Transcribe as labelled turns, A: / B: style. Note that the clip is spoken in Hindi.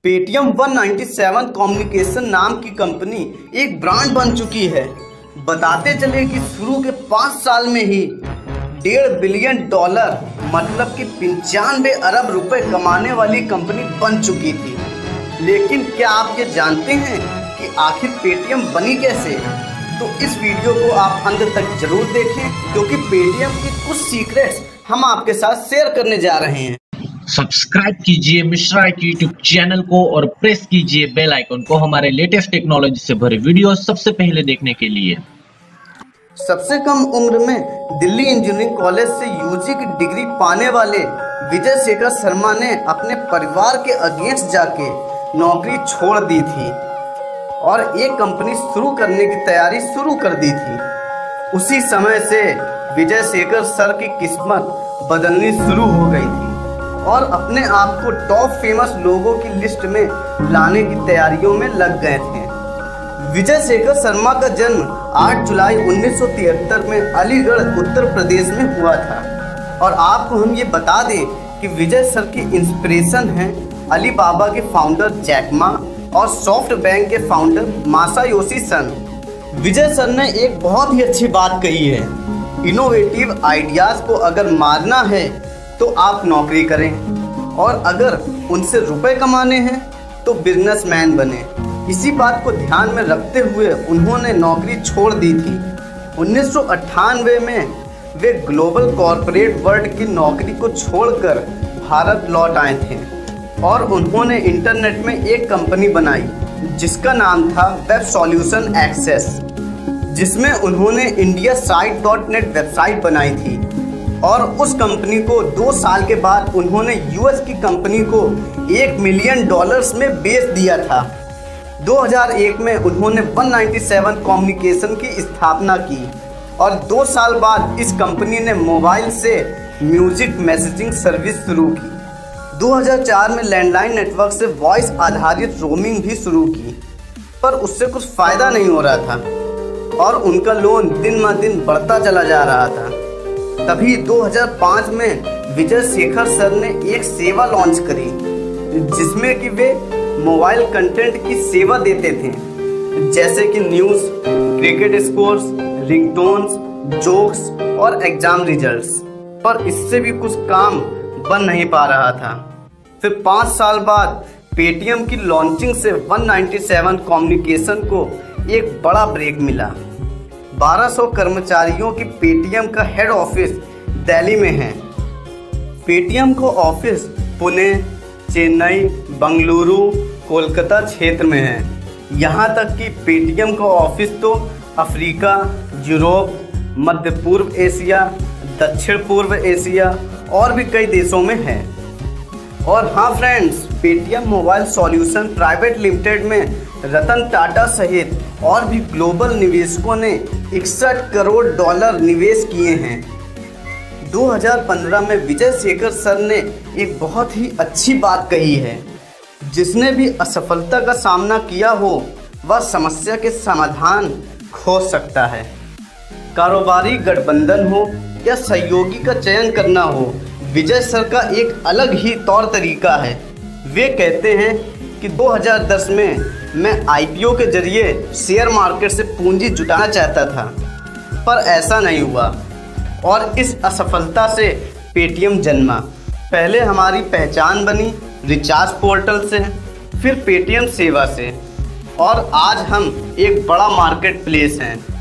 A: पेटीएम 197 कम्युनिकेशन नाम की कंपनी एक ब्रांड बन चुकी है। बताते चले कि शुरू के 5 साल में ही $1.5 बिलियन मतलब कि 95 अरब रुपए कमाने वाली कंपनी बन चुकी थी। लेकिन क्या आप ये जानते हैं कि आखिर पेटीएम बनी कैसे? तो इस वीडियो को आप अंत तक जरूर देखें, क्योंकि पेटीएम की कुछ सीक्रेट्स हम आपके साथ शेयर करने जा रहे हैं।
B: सब्सक्राइब कीजिए मिश्रा यूट्यूब चैनल को और प्रेस कीजिए बेल आइकन को हमारे लेटेस्ट टेक्नोलॉजी से भरे वीडियो सबसे पहले देखने के लिए।
A: सबसे कम उम्र में दिल्ली इंजीनियरिंग कॉलेज से यूजी की डिग्री पाने वाले विजय शेखर शर्मा ने अपने परिवार के अगेंस्ट जाके नौकरी छोड़ दी थी और एक कंपनी शुरू करने की तैयारी शुरू कर दी थी। उसी समय से विजय शेखर सर की किस्मत बदलनी शुरू हो गई थी और अपने आप को टॉप फेमस लोगों की लिस्ट में लाने की तैयारियों में लग गए थे। विजय शेखर शर्मा का जन्म 8 जुलाई 1973 में अलीगढ़ उत्तर प्रदेश में हुआ था। और आपको हम ये बता दें कि विजय सर की इंस्पिरेशन है अलीबाबा के फाउंडर जैक मा और सॉफ्ट बैंक के founder Masayoshi Son. Vijay sir ने एक बहुत ही अच्छी बात कही है, इनोवेटिव आइडियाज़ को अगर मारना है तो आप नौकरी करें और अगर उनसे रुपए कमाने हैं तो बिजनेसमैन बने। इसी बात को ध्यान में रखते हुए उन्होंने नौकरी छोड़ दी थी। 1998 में वे ग्लोबल कॉरपोरेट वर्ल्ड की नौकरी को छोड़कर भारत लौट आए थे और उन्होंने इंटरनेट में एक कंपनी बनाई जिसका नाम था वेब सॉल्यूशन एक्सेस, जिसमें उन्होंने indiasite.net वेबसाइट बनाई थी। और उस कंपनी को 2 साल के बाद उन्होंने यूएस की कंपनी को $1 मिलियन में बेच दिया था। 2001 में उन्होंने 197 कम्युनिकेशन की स्थापना की और 2 साल बाद इस कंपनी ने मोबाइल से म्यूजिक मैसेजिंग सर्विस शुरू की। 2004 में लैंडलाइन नेटवर्क से वॉइस आधारित रोमिंग भी शुरू की, पर उससे कुछ फ़ायदा नहीं हो रहा था और उनका लोन दिन ब दिन बढ़ता चला जा रहा था। तभी 2005 में विजय शेखर सर ने एक सेवा लॉन्च करी जिसमें कि वे मोबाइल कंटेंट की सेवा देते थे, जैसे कि news, cricket scores, ringtones, jokes और एग्जाम रिजल्ट्स। पर इससे भी कुछ काम बन नहीं पा रहा था। फिर 5 साल बाद पेटीएम की लॉन्चिंग से 197 कम्युनिकेशन को एक बड़ा ब्रेक मिला। 1200 कर्मचारियों की पेटीएम का हेड ऑफिस दिल्ली में है। पेटीएम को ऑफिस पुणे, चेन्नई, बंगलुरु, कोलकाता क्षेत्र में है। यहाँ तक कि पेटीएम का ऑफिस तो अफ्रीका, यूरोप, मध्य पूर्व एशिया, दक्षिण पूर्व एशिया और भी कई देशों में है। और हाँ friends, Paytm mobile solution private limited में रतन टाटा सहित और भी ग्लोबल निवेशकों ने $61 करोड़ निवेश किए हैं। 2015 में विजय शेखर सर ने एक बहुत ही अच्छी बात कही है, जिसने भी असफलता का सामना किया हो वह समस्या के समाधान खोज सकता है। कारोबारी गठबंधन हो या सहयोगी का चयन करना हो, विजय सर का एक अलग ही तौर तरीका है। वे कहते हैं कि 2010 में मैं IPO के जरिए शेयर मार्केट से पूंजी जुटाना चाहता था, पर ऐसा नहीं हुआ और इस असफलता से पेटीएम जन्मा। पहले हमारी पहचान बनी रिचार्ज पोर्टल से, फिर पेटीएम सेवा से और आज हम एक बड़ा मार्केट प्लेस हैं।